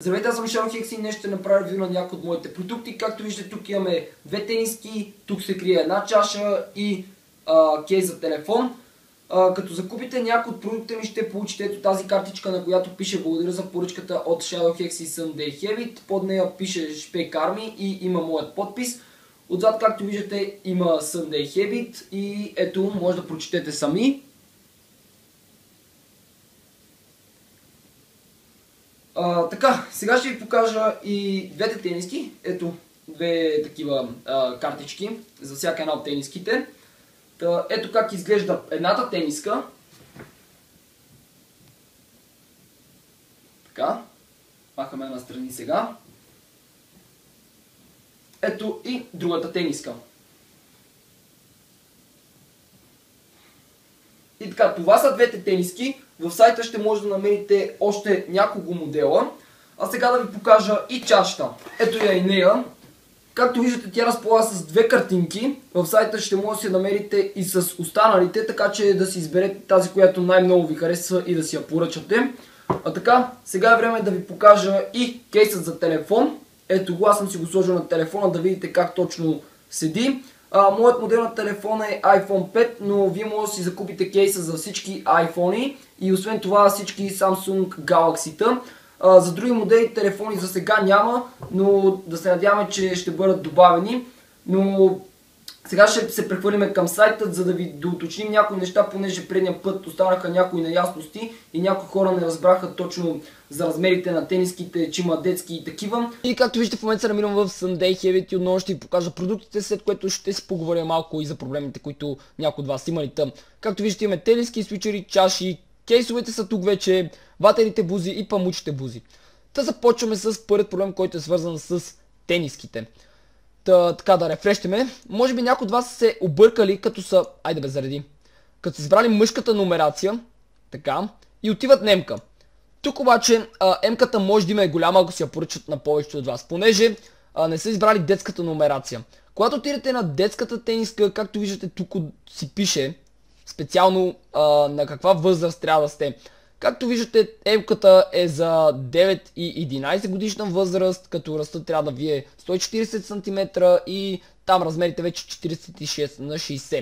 Здравейте, аз съм Shadow Hex и днес ще направя ревю на някои от моите продукти. Както виждате, тук имаме две тениски, тук се крие една чаша и кейс за телефон. Като закупите някои от продуктите ми, ще получите ето тази картичка, на която пише благодаря за поръчката от Shadow Hex и Sunday Habit. Под нея пише Шпек Арми и има моят подпис. Отзад, както виждате, има Sunday Habit и ето, може да прочетете сами. Така, сега ще ви покажа и двете тениски. Ето, две такива картички за всяка една от тениските. Ето как изглежда едната тениска. Така, махаме настрани сега. Ето и другата тениска. И така, това са двете тениски. В сайта ще може да намерите още няколко модела. А сега да ви покажа и чашата. Ето я и нея. Както виждате, тя разполага с две картинки. В сайта ще може да си намерите и с останалите, така че да си изберете тази, която най-много ви харесва и да си я поръчате. А така, сега е време да ви покажа и кейсът за телефон. Ето го, аз съм си го сложил на телефона, да видите как точно седи. Моят модел на телефона е iPhone 5, но вие може да си закупите кейса за всички iPhone и освен това всички Samsung Galaxy-та. За други модели телефони за сега няма, но да се надяваме, че ще бъдат добавени. Но сега ще се прехвърлим към сайта, за да ви доуточним някои неща, понеже предния път останаха някои неясности и някои хора не разбраха точно за размерите на тениските, че има детски и такива. И както виждате, в момента се намирам в Sunday Habit и отново ще ви покажа продуктите, след което ще си поговоря малко и за проблемите, които някои от вас имали там. Както виждате, имаме тениски, свичери, чаши, кейсовете са тук вече, ватерите бузи и памучите бузи. Та започваме с първият проблем, който е свързан с тениските. Така да рефрещаме. Може би някои от вас се объркали, като са... Айде бе, зареди. Като са избрали мъжката номерация, така, и отиват на М-ка. Тук обаче М-ката може да има е голяма, ако си я поръчат на повечето от вас, понеже не са избрали детската номерация. Когато отидете на детската тениска, както виждате, тук си пише специално на каква възраст трябва да сте. Както виждате, М-ката е за 9 и 11 годишна възраст, като ръстът трябва да ви е 140 см и там размерите вече 46 на 60.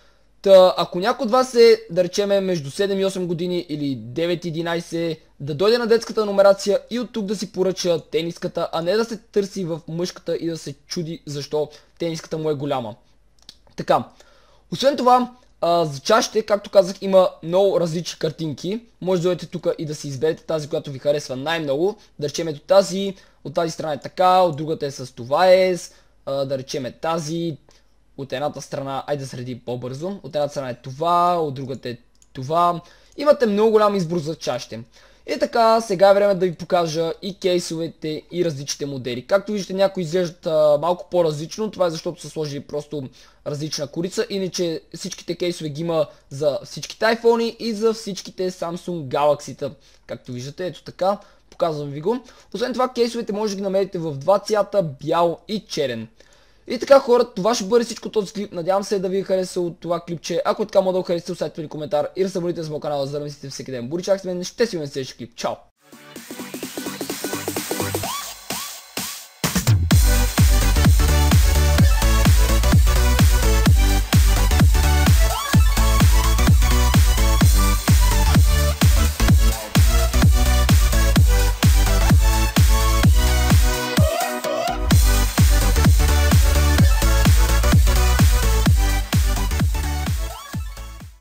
Та, ако някой от вас е, да речеме, между 7 и 8 години или 9 и 11, да дойде на детската номерация и от тук да си поръча тениската, а не да се търси в мъжката и да се чуди защо тениската му е голяма. Така, освен това, за чашите, както казах, има много различни картинки. Може да дойдете тук и да си изберете тази, която ви харесва най-много. Да речем ето тази, от тази страна е така, от другата е с това да речем тази, от едната страна, айде да среди по-бързо, от едната страна е това, от другата е това. Имате много голям избор за чашите. И така, сега е време да ви покажа и кейсовете и различните модели. Както виждате, някои изглеждат малко по-различно, това е защото са сложили просто различна корица. Иначе всичките кейсове ги има за всичките iPhone и за всичките Samsung Galaxy-та. Както виждате, ето така, показвам ви го. Освен това, кейсовете може да ги намерите в два цвята, бял и черен. И така, хора, това ще бъде всичко този клип. Надявам се да ви е харесало това клипче. Ако е така, може да го харесате, оставете ми коментар и да се абонирате за моят канал, за да не мислите всеки ден. Буричак с мен, ще си видим в следващия клип. Чао!